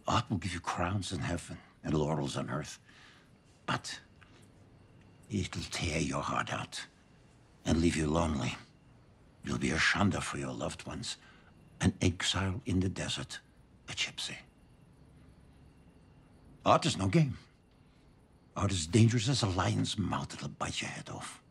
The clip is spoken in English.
Art will give you crowns in heaven and laurels on earth. But it'll tear your heart out and leave you lonely. You'll be a shanda for your loved ones, an exile in the desert, a gypsy. Art is no game. Art is dangerous as a lion's mouth that'll bite your head off.